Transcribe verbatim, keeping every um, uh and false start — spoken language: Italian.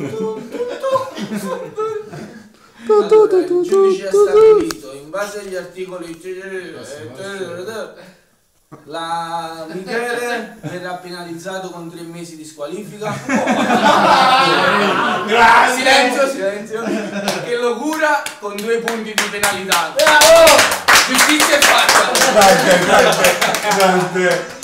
Allora, il giudice ha stabilito in base agli articoli la Michele verrà penalizzato con tre mesi di squalifica. Silenzio, silenzio. Che lo cura con due punti di penalità. Giustizia è fatta. Grande, grande, grande.